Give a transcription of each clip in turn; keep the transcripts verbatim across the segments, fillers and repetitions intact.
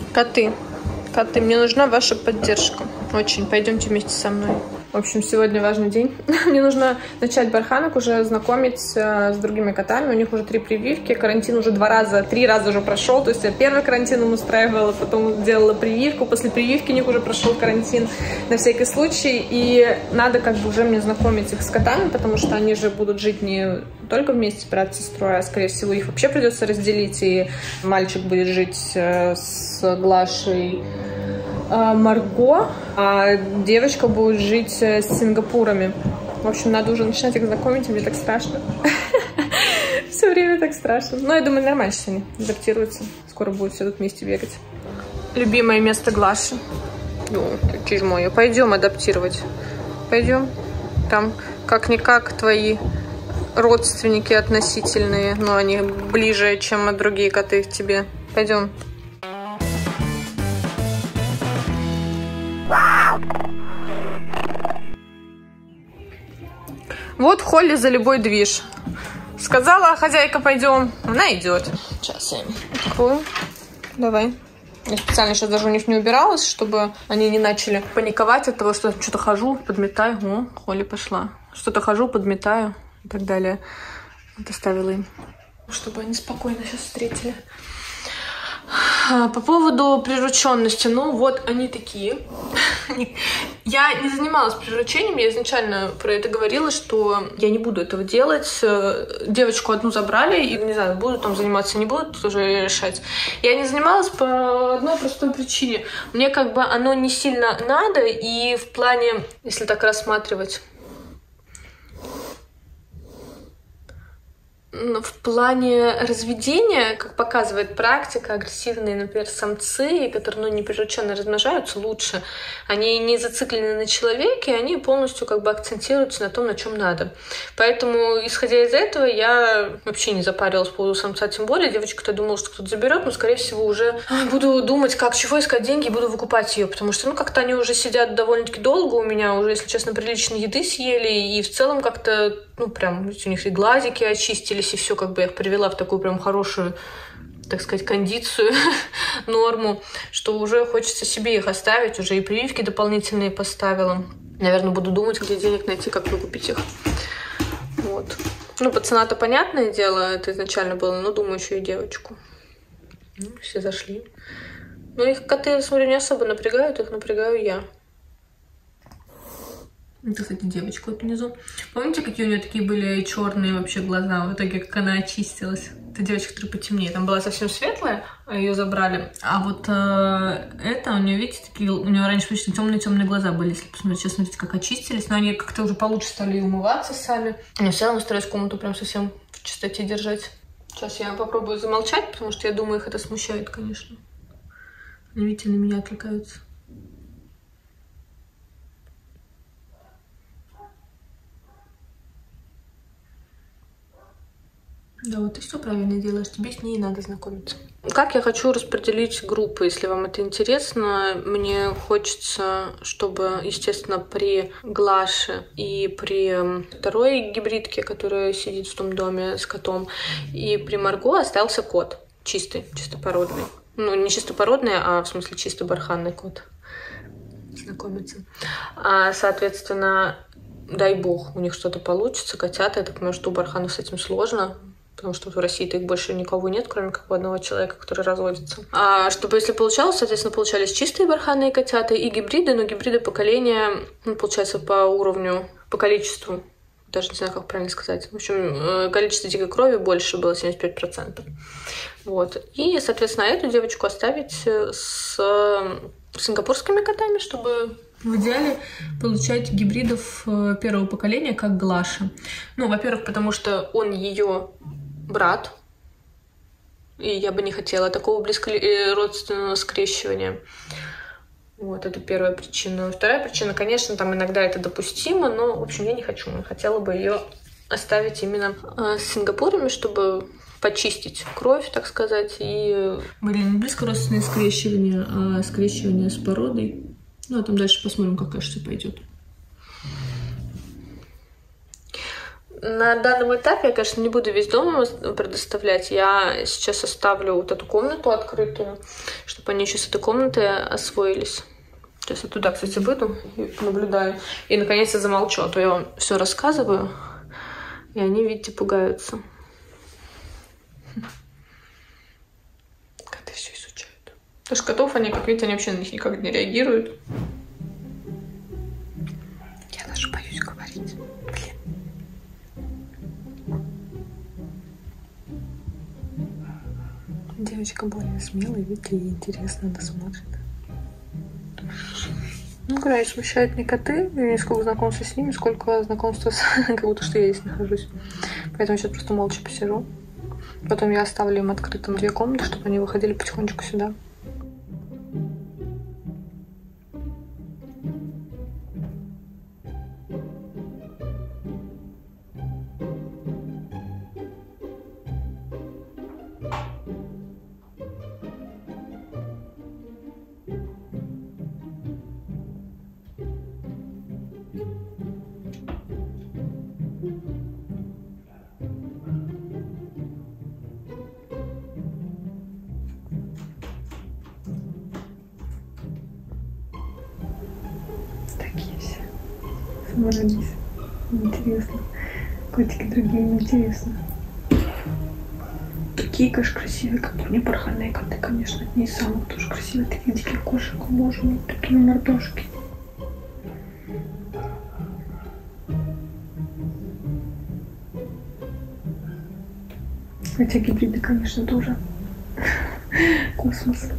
Коты. Коты, мне нужна ваша поддержка. Очень. Пойдемте вместе со мной. В общем, сегодня важный день. Мне нужно начать барханок уже знакомить с другими котами. У них уже три прививки. Карантин уже два раза, три раза уже прошел. То есть я первый карантин им устраивала, потом делала прививку. После прививки у них уже прошел карантин на всякий случай. И надо как бы уже мне знакомить их с котами, потому что они же будут жить не только вместе, брат с сестрой, а скорее всего их вообще придется разделить. И мальчик будет жить с Глашей, Марго, а девочка будет жить с сингапурами. В общем, надо уже начинать их знакомить, и мне так страшно. Все время так страшно. Но я думаю, нормально сейчас они адаптируются. Скоро будут все тут вместе бегать. Любимое место Глаши. Ну, чиж мой. Пойдем адаптировать. Пойдем. Там как-никак твои родственники относительные, но они ближе, чем другие коты к тебе. Пойдем. Вот Холли за любой движ. Сказала хозяйка, пойдем. Она идет. Сейчас я им открою. Давай. Я специально сейчас даже у них не убиралась, чтобы они не начали паниковать от того, что что-то хожу, подметаю. О, Холли пошла. Что-то хожу, подметаю и так далее. Вот оставила им, чтобы они спокойно сейчас встретили. По поводу прирученности, ну вот они такие. Я не занималась приручением, я изначально про это говорила, что я не буду этого делать. Девочку одну забрали, и не знаю, будут там заниматься, не будут, уже решать. Я не занималась по одной простой причине. Мне как бы оно не сильно надо, и в плане, если так рассматривать, в плане разведения, как показывает практика, агрессивные, например, самцы, которые, ну, неприрученно размножаются, лучше. Они не зациклены на человеке, они полностью как бы акцентируются на том, на чем надо. Поэтому, исходя из этого, я вообще не запарилась по поводу самца, тем более девочка-то думала, что кто-то заберет, но, скорее всего, уже буду думать, как, чего искать деньги, и буду выкупать ее, потому что, ну, как-то они уже сидят довольно-таки долго у меня, уже, если честно, приличной еды съели, и в целом как-то, ну, прям, у них и глазики очистились, и все, как бы я их привела в такую прям хорошую, так сказать, кондицию, норму, что уже хочется себе их оставить, уже и прививки дополнительные поставила. Наверное, буду думать, где денег найти, как выкупить их. Вот. Ну, пацана-то понятное дело, это изначально было, но думаю, еще и девочку. Ну, все зашли. Но их коты, я смотрю, не особо напрягают, их напрягаю я. Это, кстати, девочка вот внизу. Помните, какие у нее такие были черные вообще глаза? В итоге, как она очистилась. Это девочка, которая потемнее. Там была совсем светлая, а ее забрали. А вот э, это у нее, видите, такие, у нее раньше почти темные-темные глаза были. Если посмотреть, сейчас смотрите, как очистились. Но они как-то уже получше стали умываться сами. Я в целом стараюсь комнату прям совсем в чистоте держать. Сейчас я попробую замолчать, потому что я думаю, их это смущает, конечно. Они, видите, на меня отвлекаются. Да, вот ты все правильно делаешь, тебе с ней надо знакомиться. Как я хочу распределить группы, если вам это интересно. Мне хочется, чтобы, естественно, при Глаше и при второй гибридке, которая сидит в том доме с котом, и при Марго остался кот. Чистый, чистопородный. Ну, не чистопородный, а в смысле чисто барханный кот. Знакомиться. А, соответственно, дай бог, у них что-то получится. Котята, я так понимаю, что у барханов с этим сложно. Потому что в России-то их больше никого нет, кроме как одного человека, который разводится. А чтобы, если получалось, соответственно, получались чистые барханные котята и гибриды, но гибриды поколения, ну, получается, по уровню, по количеству, даже не знаю, как правильно сказать. В общем, количество дикой крови больше было, семьдесят пять процентов. Вот. И, соответственно, эту девочку оставить с сингапурскими котами, чтобы в идеале получать гибридов первого поколения, как Глаша. Ну, во-первых, потому что он ее брат, и я бы не хотела такого близко родственного скрещивания. Вот, это первая причина. Вторая причина, конечно, там иногда это допустимо, но, в общем, я не хочу. Я хотела бы ее оставить именно с сингапурами, чтобы почистить кровь, так сказать, и были не близко родственные скрещивания, а скрещивания с породой. Ну, а там дальше посмотрим, как, конечно, все пойдет. На данном этапе я, конечно, не буду весь дом предоставлять. Я сейчас оставлю вот эту комнату открытую, чтобы они еще с этой комнатой освоились. Сейчас я туда, кстати, выйду и наблюдаю. И, наконец-то, замолчу, а то я вам все рассказываю, и они, видите, пугаются. Коты все изучают. Потому что котов, они, как видите, они вообще на них никак не реагируют. Я даже боюсь говорить. Блин. Девочка более смелая, видите, ей интересно, она смотрит. Ну, когда смущают не коты, я не сколько знакомства с ними, сколько знакомства с... как будто что я здесь нахожусь. Поэтому сейчас просто молча посижу. Потом я оставлю им открытым две комнаты, чтобы они выходили потихонечку сюда. Такие все. Собрались. Интересно. Котики другие интересно. Такие, конечно, красивые, как мне бархатные коты, конечно, одни из самых тоже красивые. Таких диких кошек, боже мой, такие мордашки. Хотя гибриды, конечно, тоже космос.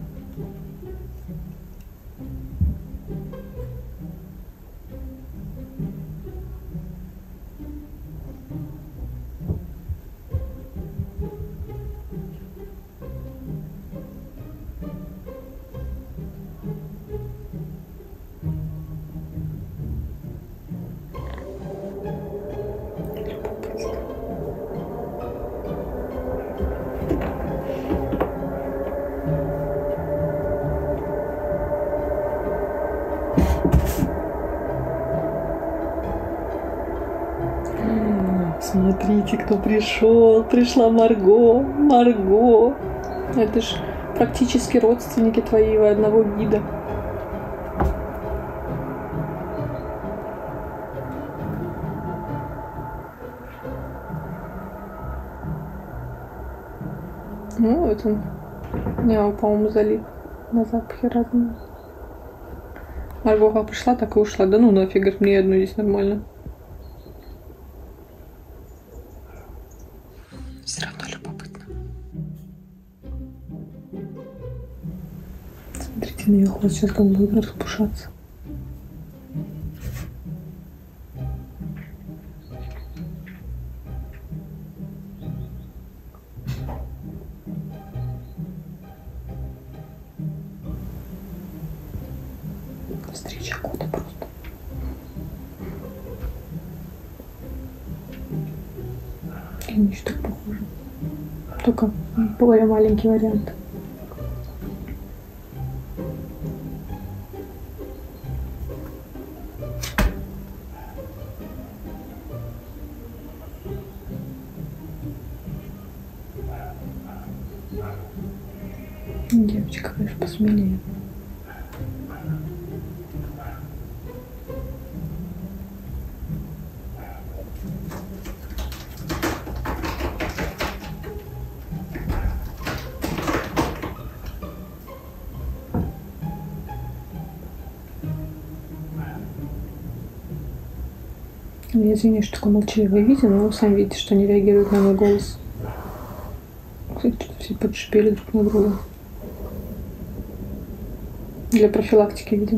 Смотрите, кто пришел. Пришла Марго. Марго. Это ж практически родственники твоего одного гида. Ну, вот он. Я, по-моему, залип на запахе разные. Марго как пришла, так и ушла. Да ну нафиг, говорит, мне одну здесь нормально. Все равно любопытно. Смотрите на ее хвост, сейчас он будет распушаться. Встреча кота просто. Они еще так похожи. Только более маленький вариант. Девочка, конечно, посмелее. Я извиняюсь, что такое молчаливое видео, но вы сами видите, что они реагируют на мой голос. Кстати, все подшипели друг на друга. Для профилактики, видимо.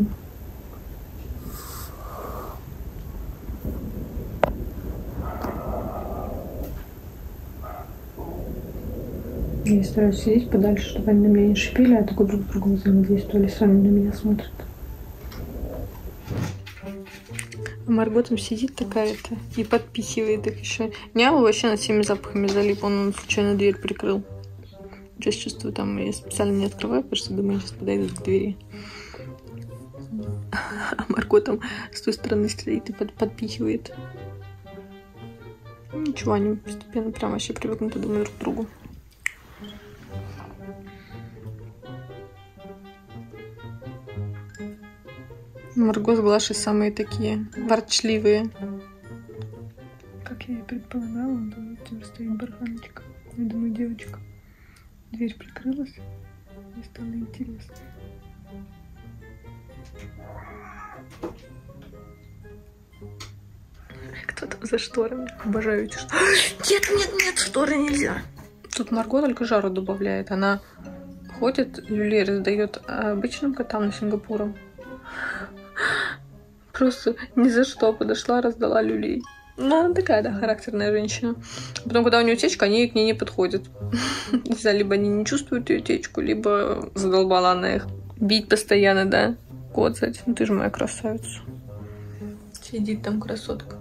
Я стараюсь сидеть подальше, чтобы они на меня не шипели, а только друг с другом взаимодействовали, сами на меня смотрят. Марго там сидит такая-то и подпихивает их еще. Нява вообще над всеми запахами залип, он, он случайно дверь прикрыл. Сейчас чувствую, там я специально не открываю, потому что думаю, сейчас подойдут к двери. А Марго там с той стороны стоит и под, подпихивает. ничего, они постепенно прям вообще привыкнут, я думаю, друг к другу. Марго с Глашей самые такие ворчливые. Как я и предполагала, он думает, там стоит барханочка. Я думаю, девочка. Дверь прикрылась, и стало интересно. Кто там за шторами? Обожаю эти шторы. Нет, нет, нет, шторы нельзя. Тут Марго только жару добавляет. Она ходит, люлей раздает обычным котам на Сингапуре. Просто ни за что подошла, раздала люлей. Ну, она такая, да, характерная женщина. Потом, когда у нее течка, они к ней не подходят. Не знаю, либо они не чувствуют ее течку, либо задолбала она их бить постоянно, да, коцать. Ну, ты же моя красавица. Сидит там красотка.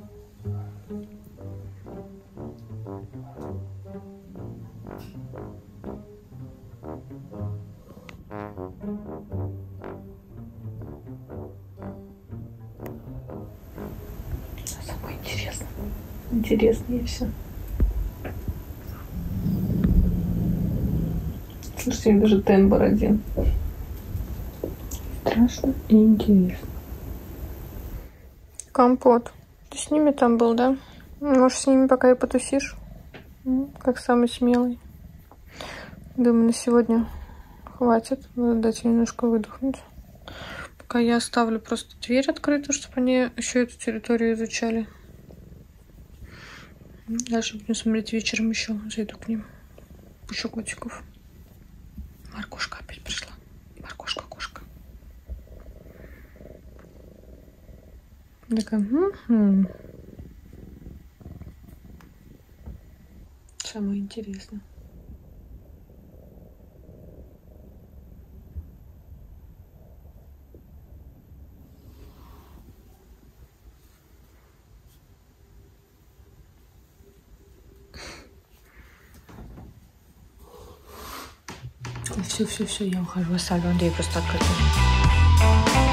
Самое интересное. Интереснее все. Слушайте, даже тембр один. Страшно и интересно. Компот. Ты с ними там был, да? Может, с ними пока и потусишь? Как самый смелый. Думаю, на сегодня хватит. Надо дать немножко выдохнуть. Пока я оставлю просто дверь открытую, чтобы они еще эту территорию изучали. Дальше будем смотреть вечером еще. Зайду к ним. Пущу котиков. Маркушка опять пришла. Маркушка, кошка. Такая. М-м-м. Самое интересное. Все, все, все, я ухожу. Оставлю Андрея просто открытым.